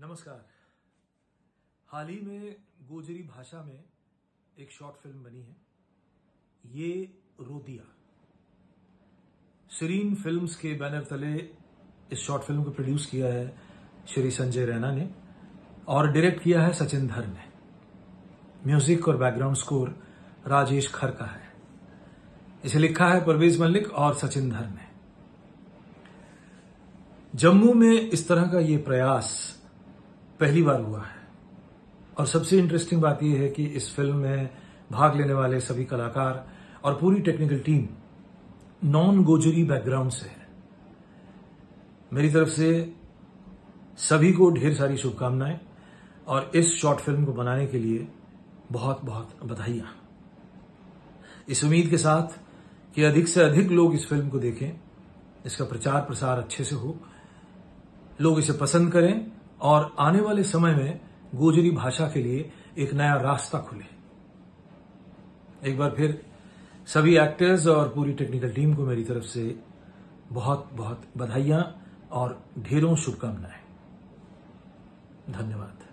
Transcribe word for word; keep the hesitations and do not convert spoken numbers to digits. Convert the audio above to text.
नमस्कार। हाल ही में गोजरी भाषा में एक शॉर्ट फिल्म बनी है, ये रोदिया। शरीन फिल्म्स के बैनर तले इस शॉर्ट फिल्म को प्रोड्यूस किया है श्री संजय रैना ने और डायरेक्ट किया है सचिन धर ने। म्यूजिक और बैकग्राउंड स्कोर राजेश खर का है। इसे लिखा है परवेज मलिक और सचिन धर ने। जम्मू में इस तरह का ये प्रयास पहली बार हुआ है और सबसे इंटरेस्टिंग बात यह है कि इस फिल्म में भाग लेने वाले सभी कलाकार और पूरी टेक्निकल टीम नॉन गोजरी बैकग्राउंड से है। मेरी तरफ से सभी को ढेर सारी शुभकामनाएं और इस शॉर्ट फिल्म को बनाने के लिए बहुत बहुत बधाइयां। इस उम्मीद के साथ कि अधिक से अधिक लोग इस फिल्म को देखें, इसका प्रचार प्रसार अच्छे से हो, लोग इसे पसंद करें और आने वाले समय में गोजरी भाषा के लिए एक नया रास्ता खुले। एक बार फिर सभी एक्टर्स और पूरी टेक्निकल टीम को मेरी तरफ से बहुत बहुत बधाइयां और ढेरों शुभकामनाएं। धन्यवाद।